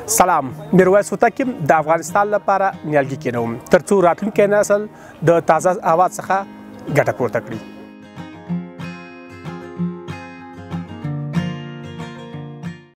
سلام، میرویس هوتک یم د افغانستان لپاره نیالګي کینوم ترڅو راتلونکی نسل د تازه هوا څخه ګټه پورته کړي.